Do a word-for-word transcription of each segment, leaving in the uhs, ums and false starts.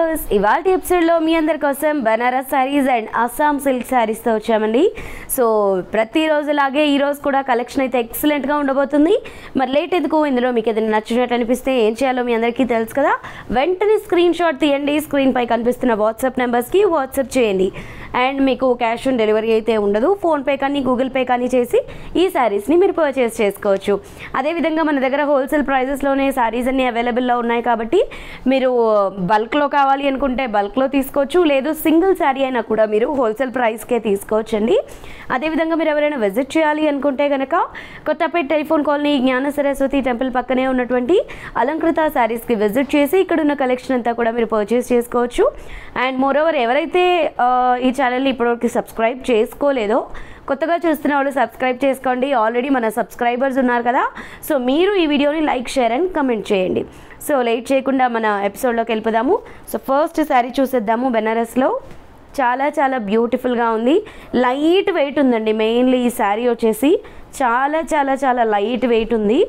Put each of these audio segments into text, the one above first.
Viewers, ఇవాల్టి ఎపిసోడ్లో మీ అందరి కోసం బనారస్ శారీస్ అండ్ అస్సాం సిల్క్ శారీస్తో వచ్చామండి. సో ప్రతిరోజులాగే ఈరోజు కూడా కలెక్షన్ అయితే ఎక్సలెంట్గా ఉండబోతుంది. మరి లేట్ ఎందుకు, ఇందులో మీకు ఏదైనా నచ్చినట్లు అనిపిస్తే ఏం చేయాలో మీ అందరికీ తెలుసు కదా. వెంటనే స్క్రీన్ షాట్ తీయండి, స్క్రీన్పై కనిపిస్తున్న వాట్సాప్ నెంబర్స్కి వాట్సాప్ చేయండి. అండ్ మీకు క్యాష్ ఆన్ డెలివరీ అయితే ఉండదు, ఫోన్పే కానీ గూగుల్ పే కానీ చేసి ఈ శారీస్ని మీరు పర్చేస్ చేసుకోవచ్చు. అదేవిధంగా మన దగ్గర హోల్సేల్ ప్రైజెస్లోనే శారీస్ అన్నీ అవైలబుల్లో ఉన్నాయి కాబట్టి మీరు బల్క్లో కావాలి అనుకుంటే బల్క్లో తీసుకోవచ్చు, లేదు సింగిల్ శారీ అయినా కూడా మీరు హోల్సేల్ ప్రైస్కే తీసుకోవచ్చు అండి. అదేవిధంగా మీరు ఎవరైనా విజిట్ చేయాలి అనుకుంటే కనుక కొత్తపేట టెలిఫోన్ కాలనీ జ్ఞాన సరస్వతి టెంపుల్ పక్కనే ఉన్నటువంటి అలంకృత శారీస్కి విజిట్ చేసి ఇక్కడ ఉన్న కలెక్షన్ అంతా కూడా మీరు పర్చేస్ చేసుకోవచ్చు. అండ్ మోరోవర్ ఎవరైతే ఈ ఛానల్ని ఇప్పటివరకు సబ్స్క్రైబ్ చేసుకోలేదో కొత్తగా చూస్తున్న వాళ్ళు సబ్స్క్రైబ్ చేసుకోండి. ఆల్రెడీ మన సబ్స్క్రైబర్స్ ఉన్నారు కదా, సో మీరు ఈ వీడియోని లైక్, షేర్ అండ్ కమెంట్ చేయండి. సో లేట్ చేయకుండా మన ఎపిసోడ్లోకి వెళ్ళిపోదాము. సో ఫస్ట్ శారీ చూసేద్దాము. బెనారస్లో చాలా చాలా బ్యూటిఫుల్గా ఉంది, లైట్ వెయిట్ ఉందండి. మెయిన్లీ ఈ శారీ వచ్చేసి చాలా చాలా చాలా లైట్ వెయిట్ ఉంది.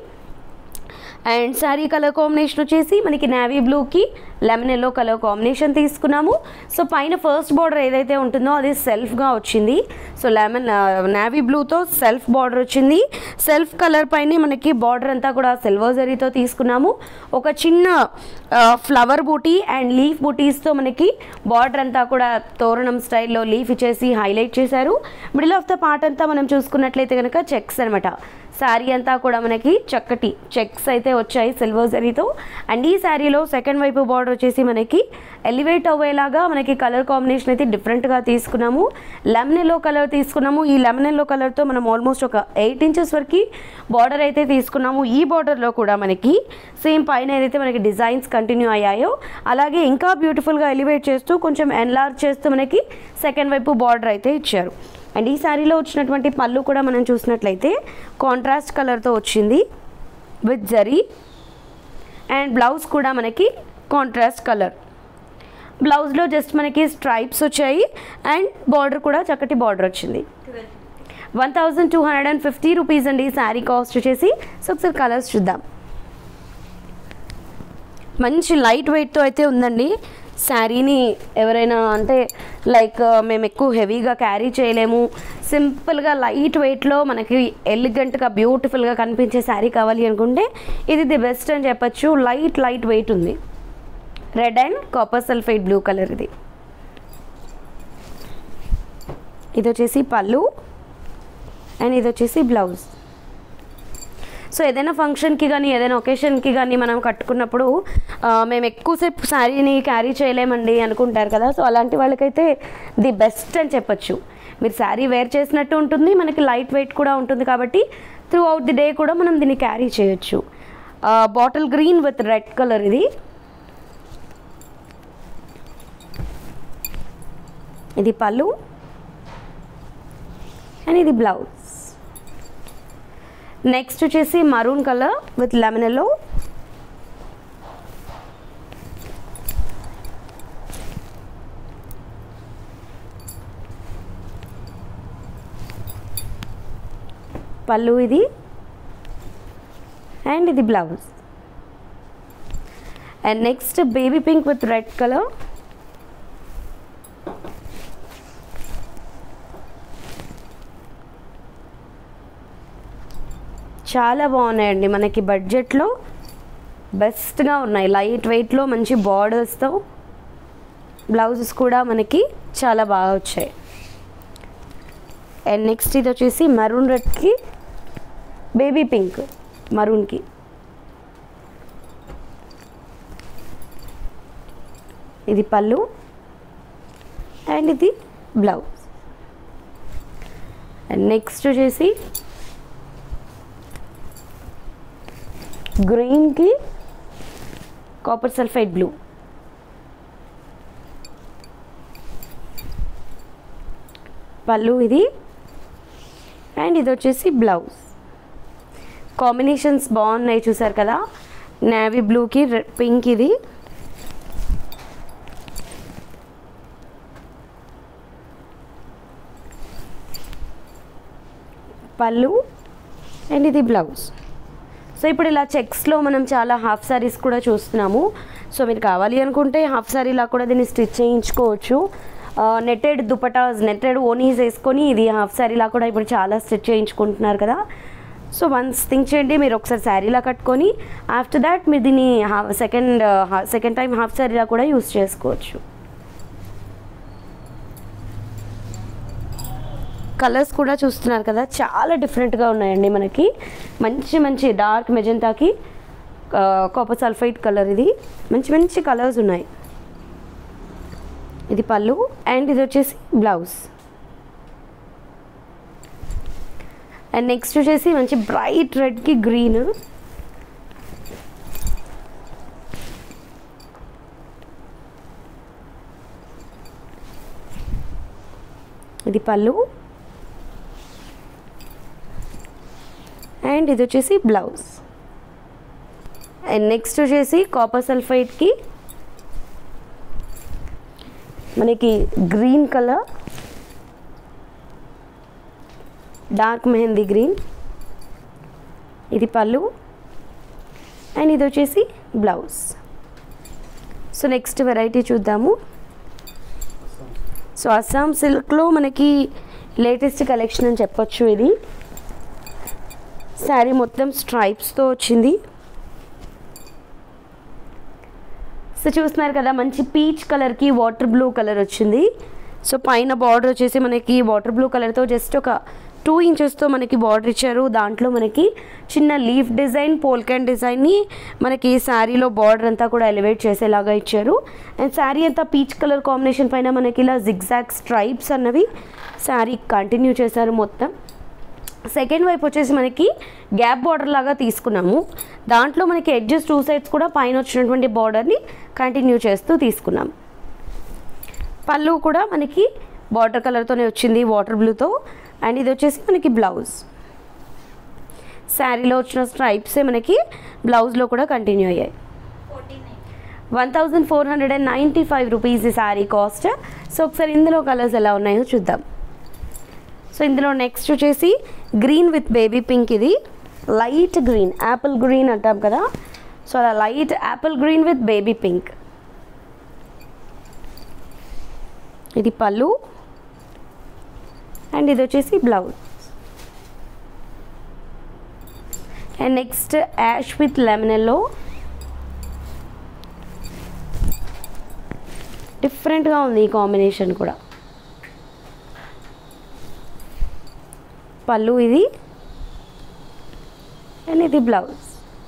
అండ్ శారీ కలర్ కాంబినేషన్ వచ్చేసి మనకి నేవీ బ్లూకి లెమన్ ఎల్లో కలర్ కాంబినేషన్ తీసుకున్నాము. సో పైన ఫస్ట్ బార్డర్ ఏదైతే ఉంటుందో అది సెల్ఫ్గా వచ్చింది. సో లెమన్ నేవీ బ్లూతో సెల్ఫ్ బార్డర్ వచ్చింది. సెల్ఫ్ కలర్ పైన మనకి బార్డర్ అంతా కూడా సిల్వర్ జరీతో తీసుకున్నాము. ఒక చిన్న ఫ్లవర్ బూటీ అండ్ లీఫ్ బూటీస్తో మనకి బార్డర్ అంతా కూడా తోరణం స్టైల్లో లీఫ్ ఇచ్చేసి హైలైట్ చేశారు. మిడిల్ ఆఫ్ ద పార్ట్ అంతా మనం చూసుకున్నట్లయితే కనుక చెక్స్ అనమాట. శారీ అంతా కూడా మనకి చక్కటి చెక్స్ అయితే వచ్చాయి సిల్వర్ జరీతో. అండ్ ఈ శారీలో సెకండ్ వైపు బార్డర్ వచ్చేసి మనకి ఎలివేట్ అవ్వేలాగా మనకి కలర్ కాంబినేషన్ అయితే డిఫరెంట్గా తీసుకున్నాము. లెమన్ ఎల్లో కలర్ తీసుకున్నాము. ఈ లెమన్ ఎల్లో కలర్తో మనం ఆల్మోస్ట్ ఒక ఎయిట్ ఇంచెస్ వరకు బార్డర్ అయితే తీసుకున్నాము. ఈ బార్డర్లో కూడా మనకి సేమ్ పైన ఏదైతే మనకి డిజైన్స్ కంటిన్యూ అయ్యాయో అలాగే ఇంకా బ్యూటిఫుల్గా ఎలివేట్ చేస్తూ కొంచెం ఎన్లార్జ్ చేస్తూ మనకి సెకండ్ వైపు బార్డర్ అయితే ఇచ్చారు. అండ్ ఈ శారీలో వచ్చినటువంటి పళ్ళు కూడా మనం చూసినట్లయితే కాంట్రాస్ట్ కలర్తో వచ్చింది విత్ జరీ. అండ్ బ్లౌజ్ కూడా మనకి కాంట్రాస్ట్ కలర్. బ్లౌజ్లో జస్ట్ మనకి స్ట్రైప్స్ వచ్చాయి అండ్ బార్డర్ కూడా చక్కటి బార్డర్ వచ్చింది. One thousand two hundred and fifty rupees అండి శారీ కాస్ట్ వచ్చేసి. సో ఒకసారి కలర్స్ చూద్దాం. మంచి లైట్ వెయిట్తో అయితే ఉందండి. శారీని ఎవరైనా అంటే లైక్ మేము ఎక్కువ హెవీగా క్యారీ చేయలేము, సింపుల్గా లైట్ వెయిట్లో మనకి ఎలిగెంట్గా బ్యూటిఫుల్గా కనిపించే శారీ కావాలి అనుకుంటే ఇది ది బెస్ట్ అని చెప్పచ్చు. లైట్ లైట్ వెయిట్ ఉంది. Red and copper sulphide blue colour ఇది. ఇది వచ్చేసి పళ్ళు అండ్ ఇది వచ్చేసి బ్లౌజ్. సో ఏదైనా ఫంక్షన్కి కానీ ఏదైనా ఒకేషన్కి కానీ మనం కట్టుకున్నప్పుడు మేము ఎక్కువసేపు శారీని క్యారీ చేయలేమండి అనుకుంటారు కదా, సో అలాంటి వాళ్ళకైతే ది బెస్ట్ అని చెప్పచ్చు. మీరు శారీ వేర్ చేసినట్టు ఉంటుంది, మనకి లైట్ వెయిట్ కూడా ఉంటుంది కాబట్టి త్రూ అవుట్ ది డే కూడా మనం దీన్ని క్యారీ చేయొచ్చు. Bottle green with red colour ఇది. ఇది పళ్ళు అండ్ ఇది బ్లౌజ్. నెక్స్ట్ వచ్చేసి maroon colour with lemon yellow. Pallu ఇది అండ్ ఇది blouse. And next baby pink with red colour. చాలా బాగున్నాయండి, మనకి బడ్జెట్లో బెస్ట్గా ఉన్నాయి. లైట్ వెయిట్లో మంచి బార్డర్స్తో బ్లౌజెస్ కూడా మనకి చాలా బాగా వచ్చాయి. అండ్ నెక్స్ట్ ఇది వచ్చేసి మరూన్ రెడ్కి బేబీ పింక్ మరూన్కి. ఇది పళ్ళు అండ్ ఇది బ్లౌజ్. అండ్ నెక్స్ట్ వచ్చేసి గ్రీన్కి కాపర్ సల్ఫైడ్ బ్లూ. పళ్ళు ఇది అండ్ ఇది వచ్చేసి బ్లౌజ్. కాంబినేషన్స్ బాగున్నాయి చూసారు కదా, నేవీ బ్లూకి పింక్ ఇది. పళ్ళు అండ్ ఇది బ్లౌజ్. సో ఇప్పుడు ఇలా చెక్స్లో మనం చాలా హాఫ్ సారీస్ కూడా చూస్తున్నాము. సో మీరు కావాలి అనుకుంటే హాఫ్ సారీలా కూడా దీన్ని స్టిచ్ చేయించుకోవచ్చు. నెట్టెడ్ దుపటాస్, నెట్టెడ్ ఓనీస్ వేసుకొని ఇది హాఫ్ సారీలా కూడా ఇప్పుడు చాలా స్టిచ్ చేయించుకుంటున్నారు కదా. సో వన్స్ థింక్ చేయండి, మీరు ఒకసారి శారీలా కట్టుకొని ఆఫ్టర్ దాట్ మీరు దీన్ని సెకండ్ సెకండ్ టైం హాఫ్ శారీలా కూడా యూస్ చేసుకోవచ్చు. కలర్స్ కూడా చూస్తున్నారు కదా, చాలా డిఫరెంట్గా ఉన్నాయండి మనకి. మంచి మంచి డార్క్ మెజెంటాకి కాపర్ సల్ఫైడ్ కలర్, ఇది మంచి మంచి కలర్స్ ఉన్నాయి. ఇది పళ్ళు అండ్ ఇది వచ్చేసి బ్లౌజ్. అండ్ నెక్స్ట్ వచ్చేసి మంచి బ్రైట్ రెడ్కి గ్రీన్, ఇది పళ్ళు అండ్ ఇది వచ్చేసి బ్లౌజ్. అండ్ నెక్స్ట్ వచ్చేసి కాపర్ సల్ఫైడ్కి మనకి green colour, dark mehndi green, ఇది పళ్ళు అండ్ ఇది వచ్చేసి బ్లౌజ్. సో నెక్స్ట్ వెరైటీ చూద్దాము. సో అస్సాం సిల్క్లో మనకి లేటెస్ట్ కలెక్షన్ అని చెప్పొచ్చు. ఇది శారీ మొత్తం స్ట్రైప్స్తో వచ్చింది. సో చూస్తున్నారు కదా, మంచి పీచ్ కలర్కి వాటర్ బ్లూ కలర్ వచ్చింది. సో పైన బార్డర్ వచ్చేసి మనకి వాటర్ బ్లూ కలర్తో జస్ట్ ఒక టూ ఇంచెస్తో మనకి బార్డర్ ఇచ్చారు. దాంట్లో మనకి చిన్న లీఫ్ డిజైన్, పోల్కాన్ డిజైన్ని మనకి శారీలో బార్డర్ అంతా కూడా ఎలివేట్ చేసేలాగా ఇచ్చారు. అండ్ శారీ అంతా పీచ్ కలర్ కాంబినేషన్ పైన మనకి ఇలా జిగ్జాగ్ స్ట్రైప్స్ అన్నవి శారీ కంటిన్యూ చేశారు మొత్తం. సెకండ్ వైపు వచ్చేసి మనకి గ్యాప్ బార్డర్ లాగా తీసుకున్నాము. దాంట్లో మనకి ఎడ్జెస్ టూ సైడ్స్ కూడా పైన వచ్చినటువంటి బార్డర్ని కంటిన్యూ చేస్తూ తీసుకున్నాము. పళ్ళు కూడా మనకి వాటర్ కలర్తోనే వచ్చింది, వాటర్ బ్లూతో. అండ్ ఇది వచ్చేసి మనకి బ్లౌజ్. శారీలో వచ్చిన స్ట్రైప్సే మనకి బ్లౌజ్లో కూడా కంటిన్యూ అయ్యాయి. One thousand four hundred and ninety five rupees ఈ శారీ కాస్ట్. సో ఒకసారి ఇందులో కలర్స్ ఎలా ఉన్నాయో చూద్దాం. సో ఇందులో నెక్స్ట్ వచ్చేసి గ్రీన్ విత్ బేబీ పింక్, ఇది లైట్ గ్రీన్, యాపిల్ గ్రీన్ అంటాం కదా. సో అలా light apple green with baby pink. ఇది పళ్ళు అండ్ ఇది వచ్చేసి blouse. And next ash with lemon yellow, డిఫరెంట్గా ఉంది ఈ కాంబినేషన్ కూడా. పళ్ళు ఇది అండ్ ఇది బ్లౌజ్.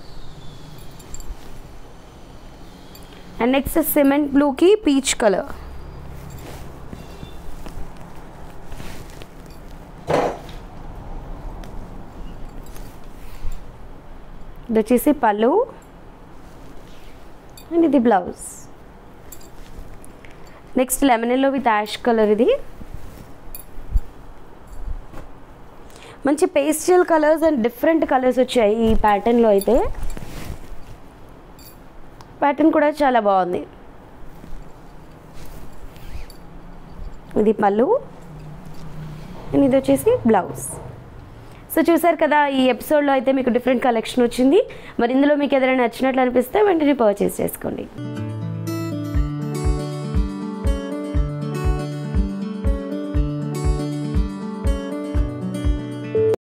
అండ్ నెక్స్ట్ సిమెంట్ బ్లూకి పీచ్ కలర్. ఇది వచ్చేసి పళ్ళు అండ్ ఇది blouse. Next lemon yellow with ash colour, ఇది మంచి pastel colours and different colours వచ్చాయి ఈ ప్యాటర్న్లో. అయితే ప్యాటర్న్ కూడా చాలా బాగుంది. ఇది పళ్ళు అండ్ ఇది వచ్చేసి బ్లౌజ్. సో చూసారు కదా, ఈ ఎపిసోడ్లో అయితే మీకు డిఫరెంట్ కలెక్షన్ వచ్చింది. మరి ఇందులో మీకు ఏదైనా నచ్చినట్లు అనిపిస్తే వెంటనే పర్చేస్ చేసుకోండి.